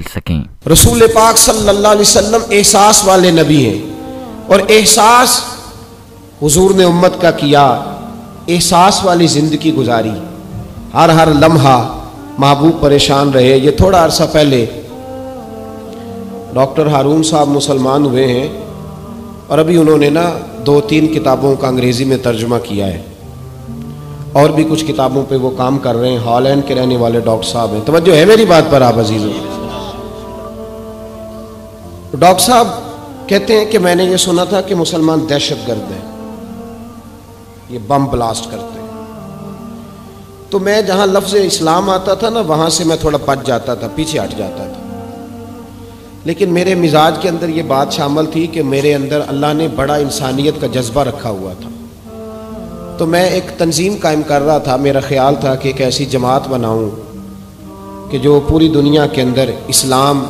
سکیں۔ رسول پاک صلی اللہ علیہ وسلم احساس والے نبی ہیں، اور احساس حضور نے امت کا کیا، احساس والی زندگی گزاری، ہر لمحہ محبوب پریشان رہے۔ یہ تھوڑا عرصہ پہلے ڈاکٹر ہارون صاحب مسلمان ہوئے ہیں، اور ابھی انہوں نے 2-3 کتابوں کا انگریزی میں ترجمہ کیا ہے، اور بھی کچھ کتابوں پہ وہ کام کر رہے ہیں۔ ہالینڈ کے رہنے والے ڈاکٹر صاحب ہیں۔ توجہ ہے میری بات پر آپ عزیزوں؟ ڈاکٹر صاحب کہتے ہیں کہ میں نے یہ سنا تھا کہ مسلمان دہشت گرد ہیں، یہ بم بلاسٹ کرتے ہیں۔ تو میں جہاں لفظ اسلام آتا تھا وہاں سے میں تھوڑا بچ جاتا تھا، پیچھے ہٹ جاتا تھا، لیکن میرے مزاج کے اندر یہ بات شامل تھی کہ میرے اندر اللہ نے بڑا انسانیت کا جذبہ رکھا ہوا تھا۔ تو میں ایک تنظیم قائم کر رہا تھا، میرا خیال تھا کہ ایک ایسی جماعت بناؤں کہ جو پوری دنیا کے اندر اسلام،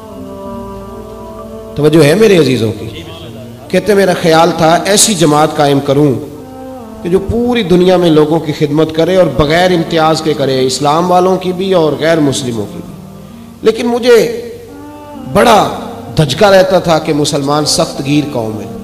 توجہ ہے میرے عزیزوں کی، کہتے میرا خیال تھا ایسی جماعت قائم کروں کہ جو پوری دنیا میں لوگوں کی خدمت کرے اور بغیر امتیاز کے کرے، اسلام والوں کی بھی اور غیر مسلموں کی بھی۔ لیکن مجھے بڑا دھچکا رہتا تھا کہ مسلمان سخت گیر قوم ہے۔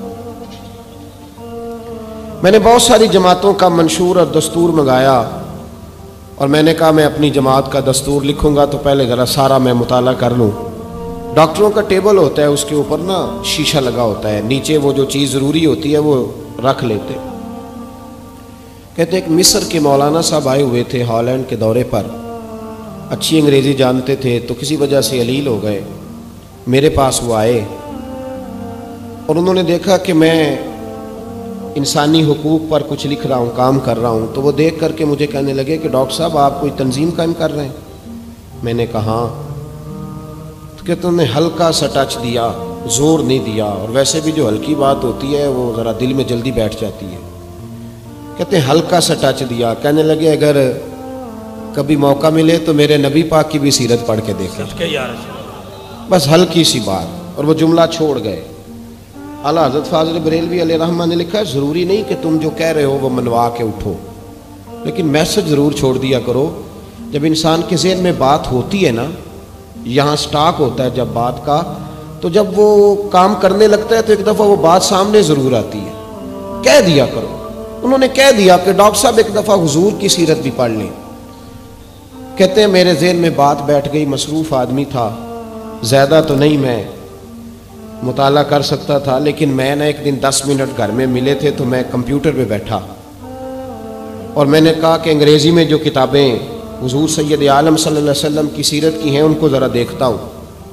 میں نے بہت ساری جماعتوں کا منشور اور دستور منگایا، اور میں نے کہا میں اپنی جماعت کا دستور لکھوں گا تو پہلے ذرا سارا میں مطالعہ کر لوں۔ ڈاکٹروں کا ٹیبل ہوتا ہے، اس کے اوپر شیشہ لگا ہوتا ہے، نیچے وہ جو چیز ضروری ہوتی ہے وہ رکھ لیتے۔ کہتے ہیں کہ مصر کے مولانا صاحب آئے ہوئے تھے ہالینڈ کے دورے پر، اچھی انگریزی جانتے تھے، تو کسی وجہ سے علیل ہو گئے۔ میرے پاس وہ آئے اور انہوں نے دیکھا کہ میں انسانی حقوق پر کچھ لکھ رہا ہوں، کام کر رہا ہوں، تو وہ دیکھ کر کے مجھے کہنے لگے کہ ڈاکٹر صاحب آپ کوئی تنظیم قائم کر رہے ہیں؟ میں نے کہا ہاں۔ تو کہتے انہوں نے ہلکا سا ٹچ دیا، زور نہیں دیا، اور ویسے بھی جو ہلکی بات ہوتی ہے وہ ذرا دل میں جلدی بیٹھ جاتی ہے۔ کہتے ہیں ہلکا سا ٹچ دیا، کہنے لگے اگر کبھی موقع ملے تو میرے نبی پاک کی بھی سیرت پڑھ کے دیکھیں، بس ہلکی سی بات، اور وہ جملہ چھوڑ گئے۔ اعلیٰ حضرت فاضل بریلوی علیہ رحمہ نے لکھا ہے ضروری نہیں کہ تم جو کہہ رہے ہو وہ منوا کے اٹھو، لیکن میسج ضرور چھوڑ دیا کرو۔ جب انسان کے ذہن میں بات ہوتی ہے یہاں سٹاک ہوتا ہے جب بات کا، تو جب وہ کام کرنے لگتا ہے تو ایک دفعہ وہ بات سامنے ضرور آتی ہے، کہہ دیا کرو۔ انہوں نے کہہ دیا کہ ڈاکٹر صاحب ایک دفعہ حضور کی سیرت بھی پڑھ لیں۔ کہتے ہیں میرے ذہن میں بات بیٹھ گئی، مصروف آدمی تھا، زیادہ تو نہیں میں مطالعہ کر سکتا تھا، لیکن میں ایک دن 10 منٹ گھر میں ملے تھے تو میں کمپیوٹر پہ بیٹھا، اور میں نے کہا کہ انگریزی میں جو کتابیں حضور سید عالم صلی اللہ علیہ وسلم کی سیرت کی ہیں ان کو ذرا دیکھتا ہوں۔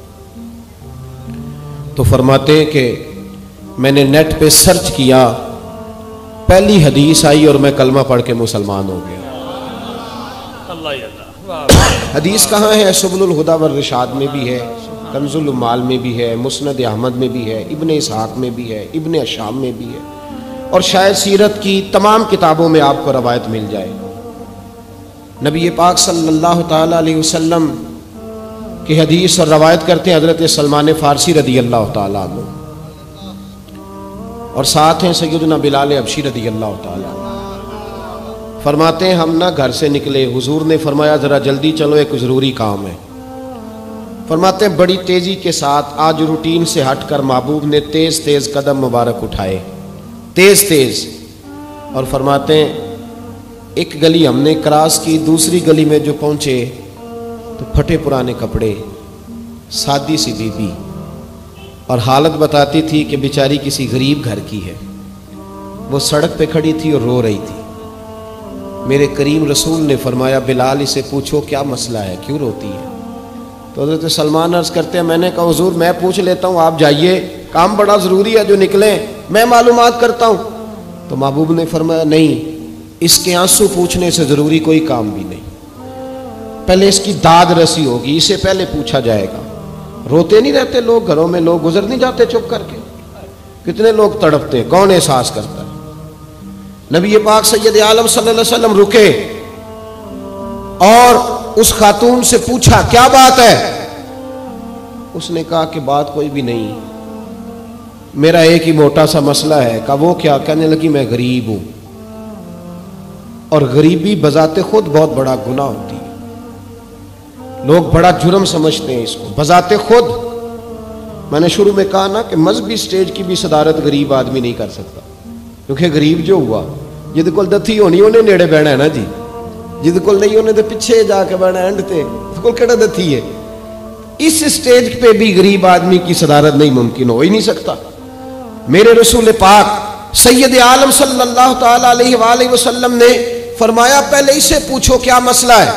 تو فرماتے ہیں کہ میں نے نیٹ پہ سرچ کیا، پہلی حدیث آئی اور میں کلمہ پڑھ کے مسلمان ہو گیا۔ حدیث کہاں ہے؟ سبل الہدی والرشاد میں بھی ہے، کنز العمال میں بھی ہے، مسند احمد میں بھی ہے، ابن اسحاق میں بھی ہے، ابن اشام میں بھی ہے، اور شاید سیرت کی تمام کتابوں میں آپ کو روایت مل جائے۔ نبی پاک صلی اللہ تعالی علیہ وسلم کی حدیث اور روایت کرتے ہیں حضرت سلمان فارسی رضی اللہ تعالیٰ عنہ، اور ساتھ ہیں سیدنا بلال حبشی رضی اللہ تعالیٰ عنہ۔ فرماتے ہیں ہم گھر سے نکلے، حضور نے فرمایا ذرا جلدی چلو ایک ضروری کام ہے۔ فرماتے ہیں بڑی تیزی کے ساتھ آج روٹین سے ہٹ کر محبوب نے تیز تیز قدم مبارک اٹھائے، تیز تیز، اور فرماتے ہیں ایک گلی ہم نے کراس کی، دوسری گلی میں جو پہنچے تو پھٹے پرانے کپڑے، سادی سی بی بی، اور حالت بتاتی تھی کہ بیچاری کسی غریب گھر کی ہے۔ وہ سڑک پہ کھڑی تھی اور رو رہی تھی۔ میرے کریم رسول نے فرمایا بلال اسے پوچھو کیا مسئلہ ہے، کیوں روتی ہے؟ تو حضرت سلمان عرض کرتے ہیں میں نے کہا حضور میں پوچھ لیتا ہوں، آپ جائیے، کام بڑا ضروری ہے جو نکلیں، میں معلومات کرتا ہوں۔ تو محبوب نے فرمایا نہیں، اس کے آنسو پوچھنے سے ضروری کوئی کام بھی نہیں، پہلے اس کی داد رسی ہوگی، اسے پہلے پوچھا جائے گا۔ روتے نہیں رہتے لوگ گھروں میں، لوگ گزر نہیں جاتے چپ کر کے؟ کتنے لوگ تڑپتے، کون احساس کرتا ہے؟ نبی پاک سید عالم صلی اللہ علیہ وسلم رکے اور اس خاتون سے پوچھا کیا بات ہے؟ اس نے کہا کہ بات کوئی بھی نہیں، میرا ایک ہی موٹا سا مسئلہ ہے۔ کہا وہ کیا؟ کہنے لگی میں غریب ہوں، اور غریبی بذات خود بہت بڑا گناہ ہوتی ہے، لوگ بڑا جرم سمجھتے ہیں اس کو بذات خود. میں نے شروع میں کہا نا کہ مذہبی سٹیج کی بھی صدارت غریب آدمی نہیں کر سکتا, کیونکہ غریب جو ہوا جہد کول دتھی ہونی انہیں نیڑے بہنا ہے نا جی, جہد کول نہیں انہیں تو پیچھے جا کے بہنا اینڈ تے کول کہڑا دتھی ہے. اس سٹیج پہ بھی غریب آدمی کی صدارت نہیں ممکن ہو ہی نہیں سکتا. میرے رسول پاک سید عالم صلی اللہ تعالی علیہ وآلہ وسلم نے فرمایا پہلے اسے پوچھو کیا مسئلہ ہے.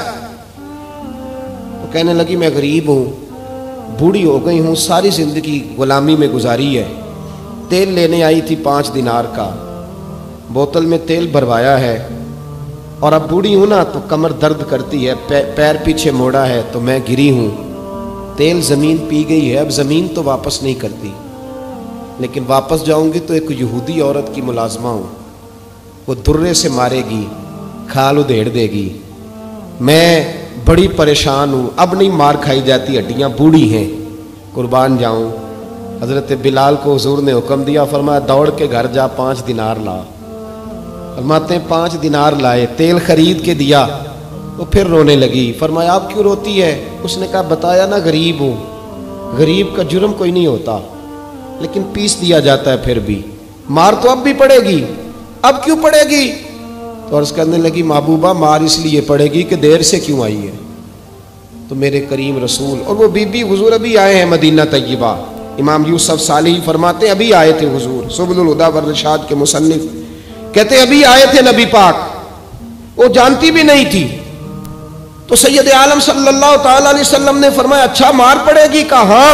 تو کہنے لگی میں غریب ہوں, بوڑھی ہو گئی ہوں, ساری زندگی غلامی میں گزاری ہے, تیل لینے آئی تھی 5 دینار کا, بوتل میں تیل بھروایا ہے, اور اب بوڑھی ہوں نا تو کمر درد کرتی ہے, پیر پیچھے موڑا ہے تو میں گری ہوں, تیل زمین پی گئی ہے, اب زمین تو واپس نہیں کرتی, لیکن واپس جاؤں گی تو ایک یہودی عورت کی ملازمہ ہوں, وہ درے سے مارے گی, کھال ادھیڑ دے گی, میں بڑی پریشان ہوں, اب نہیں مار کھائی جاتی, ہڈیاں بوڑھی ہیں, قربان جاؤں. حضرت بلال کو حضور نے حکم دیا, فرمایا دوڑ کے گھر جا 5 دینار لا. فرماتے ہیں 5 دینار لائے, تیل خرید کے دیا, وہ پھر رونے لگی. فرمایا آپ کیوں روتی ہے؟ اس نے کہا بتایا نا غریب ہوں, غریب کا جرم کوئی نہیں ہوتا, لیکن پیس دیا جاتا ہے, پھر بھی مار تو اب بھی پڑے گی, اب کیوں پڑے گی؟ تو عرض کرنے لگی محبوبہ مار اس لیے پڑے گی کہ دیر سے کیوں آئی ہے. تو میرے کریم رسول, اور وہ بی بی حضور ابھی آئے ہیں مدینہ طیبہ, امام یوسف صالحی فرماتے ہیں ابھی آئے تھے حضور, سبل الہدیٰ والرشاد کے مصنف کہتے ہیں ابھی آئے تھے نبی پاک, وہ جانتی بھی نہیں تھی. تو سید عالم صلی اللہ تعالی علیہ وسلم نے فرمایا اچھا مار پڑے گی؟ کہا ہاں.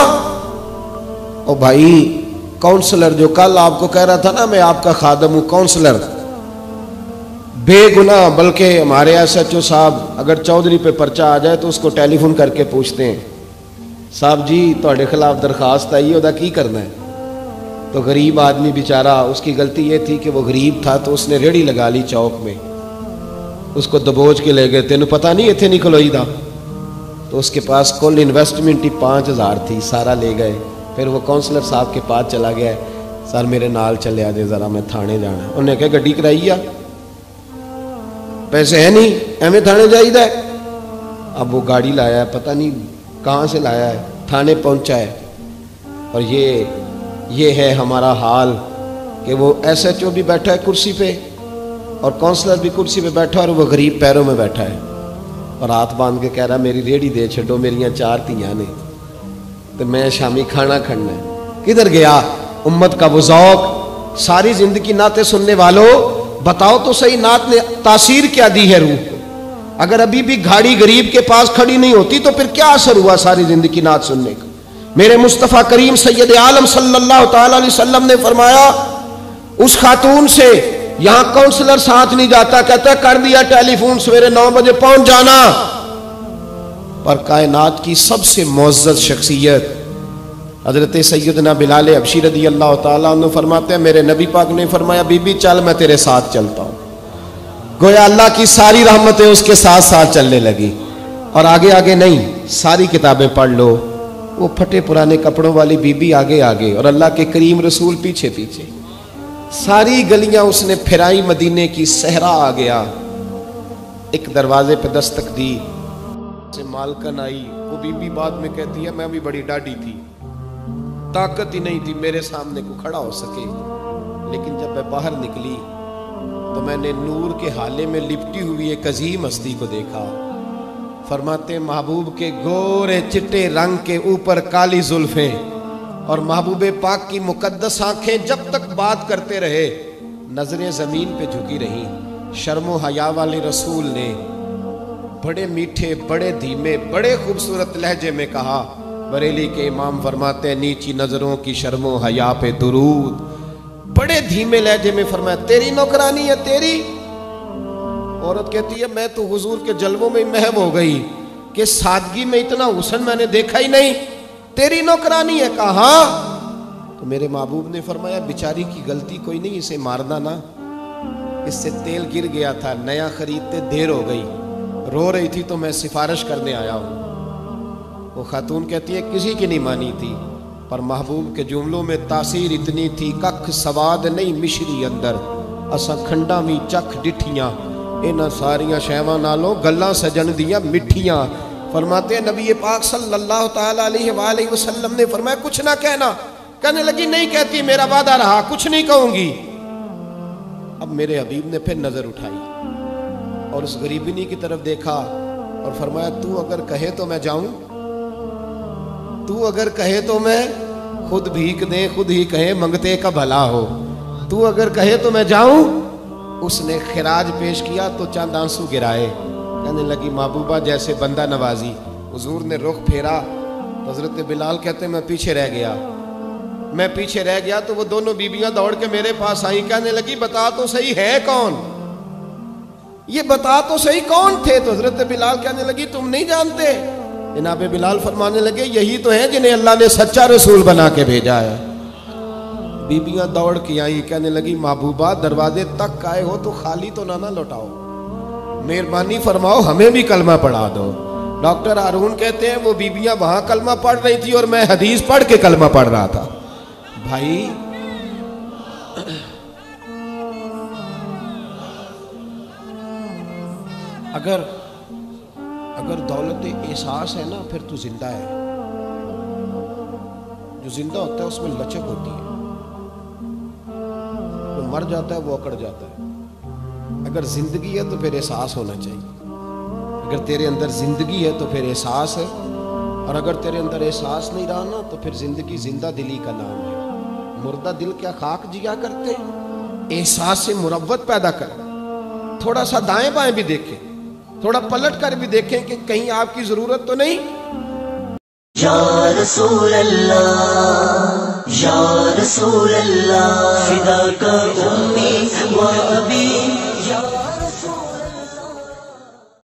او بھائی کونسلر جو کل آپ کو کہہ رہا تھا نا میں آپ کا خادم ہوں, کونسلر بے گناہ, بلکہ ہمارے ایس ایچ او صاحب اگر چودھری پہ پرچہ آ جائے تو اس کو ٹیلی فون کر کے پوچھتے ہیں صاحب جی تھوڑے خلاف درخواست آئی ہے, کی کرنا ہے؟ تو غریب آدمی بیچارہ, اس کی غلطی یہ تھی کہ وہ غریب تھا تو اس نے ریڑھی لگا لی چوک میں, اس کو دبوچ کے لے گئے, تینوں پتہ نہیں اتنے نہیں کھلوئی دا. تو اس کے پاس کل انویسٹمنٹ ہی 5000 تھی, سارا لے گئے. پھر وہ کونسلر صاحب کے پاس چلا گیا, سر میرے نال چلے آ جائے ذرا, میں تھانے جانا ہے. انہوں نے کہا گڈی کرائی ہے, پیسے ہیں نہیں, ایویں تھانے جائیدا ہے. اب وہ گاڑی لایا ہے, پتہ نہیں کہاں سے لایا ہے, تھانے پہنچا ہے. اور یہ ہے ہمارا حال کہ وہ ایس ایچ او بھی بیٹھا ہے کرسی پہ اور کونسلر بھی کرسی پہ بیٹھا ہے, اور وہ غریب پیروں میں بیٹھا ہے اور ہاتھ باندھ کے کہہ رہا میری ریڑھی دے چھڈو, میریاں 4 دھیاں نے, تو میں شامی کھانا کھڑنا ہے. کدھر گیا امت کا وہ ذوق؟ ساری زندگی نعتیں سننے والوں بتاؤ تو صحیح, نعت نے تاثیر کیا دی ہے روح کو؟ اگر ابھی بھی گھاڑی غریب کے پاس کھڑی نہیں ہوتی تو پھر کیا اثر ہوا ساری زندگی نعت سننے کا؟ میرے مصطفیٰ کریم سید عالم صلی اللہ تعالی علیہ وسلم نے فرمایا اس خاتون سے یہاں کونسلر ساتھ نہیں جاتا, کہتا ہے کر دیا ٹیلی فون, سویرے 9 بجے پہنچ جانا. پر کائنات کی سب سے معزز شخصیت حضرت سیدنا بلال حبشی رضی اللہ تعالیٰ عنہ فرماتے ہیں میرے نبی پاک نے فرمایا بی بی چل میں تیرے ساتھ چلتا ہوں. گویا اللہ کی ساری رحمتیں اس کے ساتھ ساتھ چلنے لگی. اور آگے آگے نہیں, ساری کتابیں پڑھ لو, وہ پھٹے پرانے کپڑوں والی بی بی آگے آگے اور اللہ کے کریم رسول پیچھے پیچھے. ساری گلیاں اس نے پھرائی, مدینے کی صحرا آ گیا. ایک دروازے پہ دستک دی, سے مالکن آئی. وہ بی بی بعد میں کہتی ہے میں بھی بڑی ڈاڈی تھی, طاقت ہی نہیں تھی میرے سامنے کو کھڑا ہو سکے, لیکن جب میں باہر نکلی تو میں نے نور کے حالے میں لپٹی ہوئی ایک عظیم ہستی کو دیکھا. فرماتے محبوب کے گورے چٹے رنگ کے اوپر کالی زلفیں اور محبوب پاک کی مقدس آنکھیں جب تک بات کرتے رہے نظریں زمین پہ جھکی رہی. شرم و حیا والے رسول نے بڑے میٹھے, بڑے دھیمے, بڑے خوبصورت لہجے میں کہا. بریلی کے امام فرماتے ہیں نیچی نظروں کی شرم و حیا پہ درود. بڑے دھیمے لہجے میں فرمایا تیری نوکرانی ہے تیری. عورت کہتی ہے میں تو حضور کے جلووں میں محو ہو گئی کہ سادگی میں اتنا حسن میں نے دیکھا ہی نہیں, تیری نوکرانی ہے. کہا تو میرے محبوب نے فرمایا بیچاری کی غلطی کوئی نہیں, اسے مارنا نا, اس سے تیل گر گیا تھا, نیا خریدتے دیر ہو گئی, رو رہی تھی تو میں سفارش کرنے آیا ہوں. وہ خاتون کہتی ہے کسی کی نہیں مانی تھی, پر محبوب کے جملوں میں تاثیر اتنی تھی ککھ سواد نہیں مشری اندر, اساں کھنڈا بھی چکھ ڈٹھیاں, انہاں ساریاں شیواں نالوں گلاں سجن دیاں مٹھیاں. فرماتے ہیں نبی پاک صلی اللہ تعالی علیہ وآلہ وسلم نے فرمایا کچھ نہ کہنا. کہنے لگی نہیں کہتی، میرا وعدہ رہا، کچھ نہیں کہوں گی. اب میرے حبیب نے پھر نظر اٹھائی اور اس غریبنی کی طرف دیکھا اور فرمایا تو اگر کہے تو میں جاؤں، تو اگر کہے تو میں خود بھیک دیں، خود ہی کہے منگتے کا بھلا ہو، تو اگر کہے تو میں جاؤں. اس نے خراج پیش کیا تو چند آنسو گرائے. کہنے لگی محبوبہ جیسے بندہ نوازی. حضور نے رخ پھیرا، حضرت بلال کہتے ہیں میں پیچھے رہ گیا تو وہ دونوں بیبیاں دوڑ کے میرے پاس آئیں. کہنے لگی بتا تو صحیح ہے کون، یہ بتا تو صحیح کون تھے. تو حضرت بلال کہنے لگی تم نہیں جانتے. جناب بلال فرمانے لگے یہی تو ہیں جنہیں اللہ نے سچا رسول بنا کے بھیجا ہے. بیبیاں دوڑ کے آئیں. کہنے لگی محبوبہ دروازے تک آئے ہو تو خالی تو نہ لوٹاؤ، مہربانی فرماؤ ہمیں بھی کلمہ پڑھا دو. ڈاکٹر ہارون کہتے ہیں وہ بیبیاں وہاں کلمہ پڑھ رہی تھی اور میں حدیث پڑھ کے کلمہ پڑھ رہا تھا. بھائی اگر دولت احساس ہے نا پھر تو زندہ ہے. جو زندہ ہوتا ہے اس میں لچک ہوتی ہے، جو مر جاتا ہے وہ اکڑ جاتا ہے. اگر زندگی ہے تو پھر احساس ہونا چاہیے. اگر تیرے اندر زندگی ہے تو پھر احساس ہے، اور اگر تیرے اندر احساس نہیں رہا نا تو پھر زندگی زندہ دلی کا نام ہے. مردہ دل کیا خاک جیا کرتے، احساس سے مروت پیدا کر. تھوڑا سا دائیں بائیں بھی دیکھیں، تھوڑا پلٹ کر بھی دیکھیں کہ کہیں آپ کی ضرورت تو نہیں. یا رسول اللہ یا رسول اللہ فداک امی و ابی